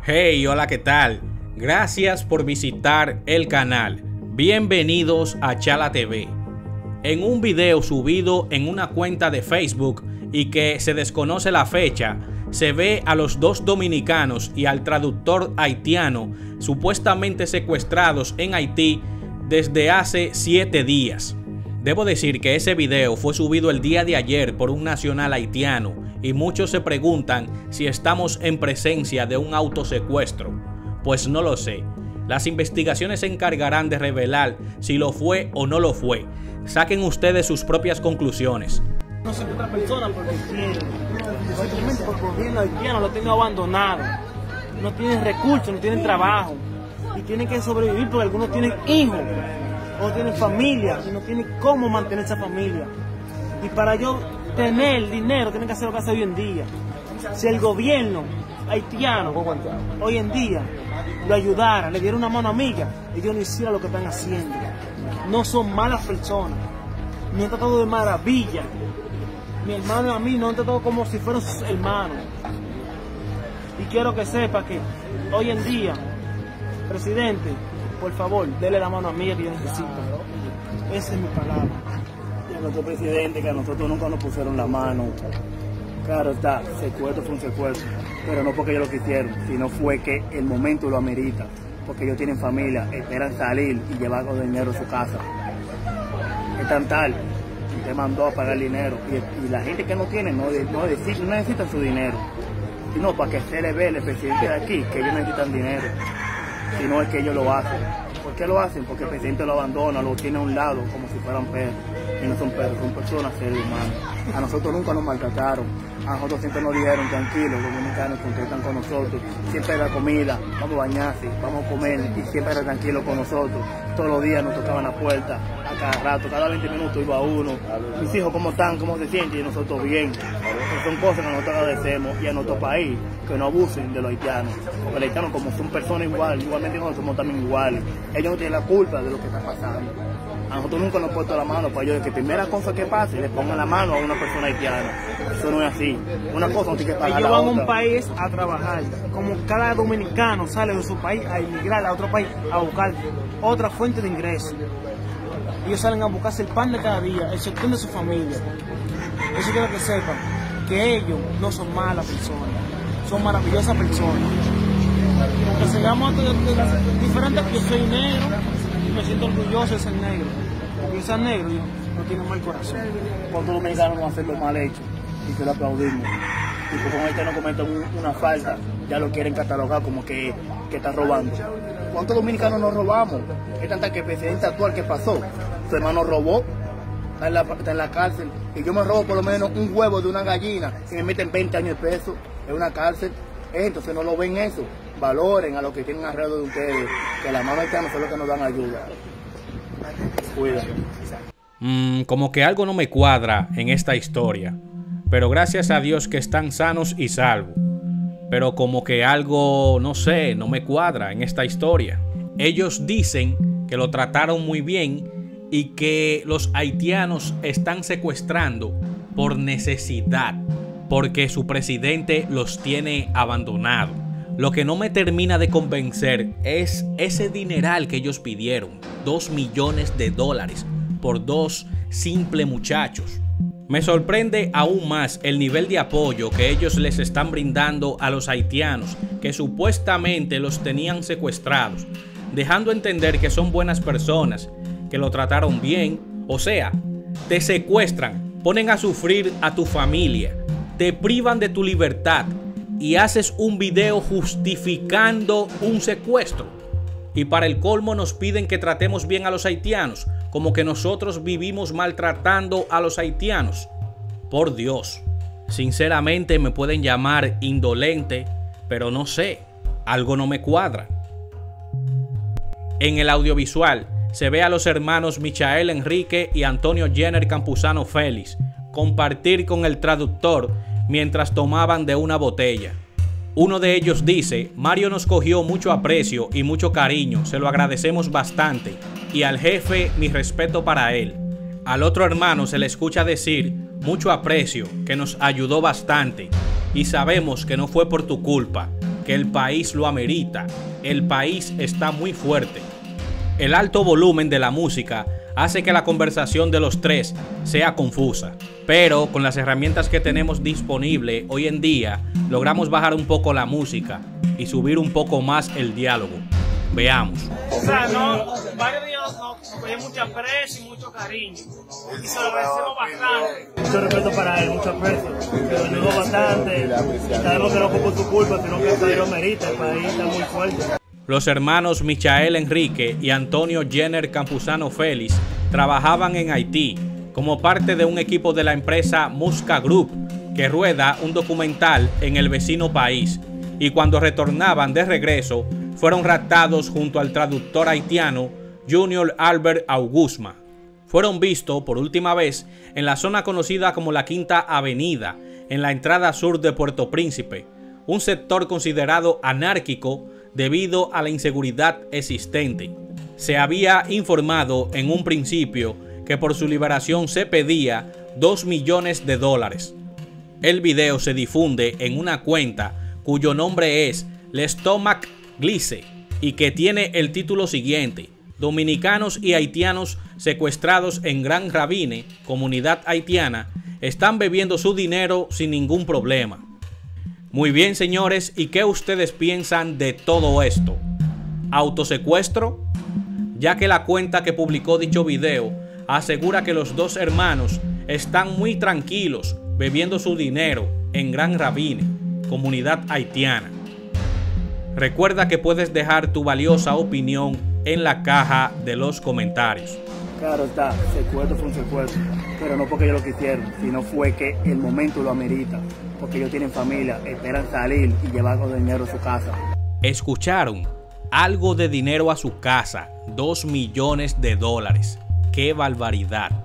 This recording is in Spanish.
Hey, hola, ¿qué tal? Gracias por visitar el canal. Bienvenidos a Chala TV. En un video subido en una cuenta de Facebook y que se desconoce la fecha, se ve a los dos dominicanos y al traductor haitiano supuestamente secuestrados en Haití desde hace 7 días. Debo decir que ese video fue subido el día de ayer por un nacional haitiano y muchos se preguntan si estamos en presencia de un autosecuestro. Pues no lo sé. Las investigaciones se encargarán de revelar si lo fue o no lo fue. Saquen ustedes sus propias conclusiones. No soy otra persona porque quiero, simplemente porque el gobierno haitiano lo tengo abandonado. No tienen recursos, no tienen trabajo y tienen que sobrevivir porque algunos tienen hijos o tienen familia y no tienen cómo mantener esa familia. Y para yo tener dinero tienen que hacer lo que hace hoy en día. Si el gobierno haitiano hoy en día lo ayudara, le diera una mano amiga, ellos no hicieran lo que están haciendo. No son malas personas, me han tratado de maravilla. Mi hermano y a mí nos han tratado como si fueran sus hermanos. Y quiero que sepa que hoy en día, presidente, por favor, dele la mano a mí que yo necesito. Esa es mi palabra. Y a nuestro presidente, que a nosotros nunca nos pusieron la mano. Claro está, secuestro fue un secuestro, pero no porque ellos lo quisieron, sino fue que el momento lo amerita. Porque ellos tienen familia, esperan salir y llevar con dinero a su casa. Es tan tal, te mandó a pagar dinero. Y la gente que no tiene no necesita su dinero, sino para que se le vea el presidente de aquí que ellos necesitan dinero. Si no es que ellos lo hacen. ¿Por qué lo hacen? Porque el presidente lo abandona, lo tiene a un lado como si fueran perros. Y no son perros, son personas, seres humanos. A nosotros nunca nos maltrataron. A nosotros siempre nos dijeron, tranquilos, los dominicanos contestan con nosotros. Siempre era comida, vamos a bañarse, vamos a comer. Y siempre era tranquilo con nosotros. Todos los días nos tocaban la puerta, a cada rato, cada 20 minutos iba uno. Mis hijos, ¿cómo están? ¿Cómo se sienten? Y nosotros bien. Pero son cosas que nosotros agradecemos. Y a nuestro país, que no abusen de los haitianos. Porque los haitianos, como son personas igualmente nosotros somos también iguales. Ellos no tienen la culpa de lo que está pasando. A nosotros nunca nos han puesto la mano para ellos de que primera cosa que pase le pongan la mano a una persona haitiana. Eso no es así. Una cosa no tiene que pagar ellos la van a otra. un país a trabajar. Como cada dominicano sale de su país a emigrar a otro país a buscar otra fuente de ingresos. Ellos salen a buscarse el pan de cada día, el sostén de su familia. Eso quiero que sepan, que ellos no son malas personas, son maravillosas personas. Aunque seamos diferentes, yo soy negro y me siento orgulloso de ser negro. Porque ser negro no tiene mal corazón. ¿Cuántos dominicanos no hacen lo mal hecho y que lo aplaudimos? Y porque con este no cometen una falta, ya lo quieren catalogar como que está robando. ¿Cuántos dominicanos nos robamos? Es tanta que el presidente actual que pasó, su hermano robó, está en la cárcel, y yo me robo por lo menos un huevo de una gallina y me meten 20 años de preso en una cárcel. Entonces no lo ven eso. Valoren a los que tienen alrededor de ustedes, que las manos haitianas son los que nos dan ayuda. Cuídate. Como que algo no me cuadra en esta historia. Pero gracias a Dios que están sanos y salvos. Pero como que algo, no sé, no me cuadra en esta historia. Ellos dicen que lo trataron muy bien y que los haitianos están secuestrando por necesidad, porque su presidente los tiene abandonados. Lo que no me termina de convencer es ese dineral que ellos pidieron, $2 millones por 2 simples muchachos. Me sorprende aún más el nivel de apoyo que ellos les están brindando a los haitianos que supuestamente los tenían secuestrados, dejando entender que son buenas personas, que lo trataron bien. O sea, te secuestran, ponen a sufrir a tu familia, te privan de tu libertad y haces un video justificando un secuestro. Y para el colmo nos piden que tratemos bien a los haitianos, como que nosotros vivimos maltratando a los haitianos. Por Dios, sinceramente me pueden llamar indolente, pero no sé, algo no me cuadra. En el audiovisual se ve a los hermanos Michael Enrique y Antonio Jenner Campuzano Félix compartir con el traductor mientras tomaban de una botella. Uno de ellos dice: Mario nos cogió mucho aprecio y mucho cariño, se lo agradecemos bastante, y al jefe mi respeto para él. Al otro hermano se le escucha decir: mucho aprecio, que nos ayudó bastante, y sabemos que no fue por tu culpa, que el país lo amerita. El país está muy fuerte. El alto volumen de la música hace que la conversación de los tres sea confusa, pero con las herramientas que tenemos disponible hoy en día, logramos bajar un poco la música y subir un poco más el diálogo. Veamos. O sea, varios días nos dio mucho aprecio y mucho cariño. Y se lo agradecemos bastante. Mucho respeto para él, mucho aprecio. Se lo ayudó bastante. Sabemos que no fue por su culpa, sino que el país lo merita. El país está muy fuerte. Los hermanos Michael Enrique y Antonio Jenner Campuzano Félix trabajaban en Haití como parte de un equipo de la empresa Musca Group, que rueda un documental en el vecino país, y cuando retornaban de regreso fueron raptados junto al traductor haitiano Junior Albert Augusma. Fueron vistos por última vez en la zona conocida como la Quinta Avenida, en la entrada sur de Puerto Príncipe, un sector considerado anárquico debido a la inseguridad existente. Se había informado en un principio que por su liberación se pedía $2 millones. El video se difunde en una cuenta cuyo nombre es L'Estomac Glisse y que tiene el título siguiente: dominicanos y haitianos secuestrados en Grand Ravine, comunidad haitiana, están bebiendo su dinero sin ningún problema. Muy bien, señores, ¿y qué ustedes piensan de todo esto? ¿Autosecuestro? Ya que la cuenta que publicó dicho video asegura que los dos hermanos están muy tranquilos bebiendo su dinero en Grand Ravine, comunidad haitiana. Recuerda que puedes dejar tu valiosa opinión en la caja de los comentarios. Claro está, secuestro fue un secuestro, pero no porque ellos lo quisieron, sino fue que el momento lo amerita, porque ellos tienen familia, esperan salir y llevar con dinero a su casa. ¿Escucharon? Algo de dinero a su casa, $2 millones. ¡Qué barbaridad!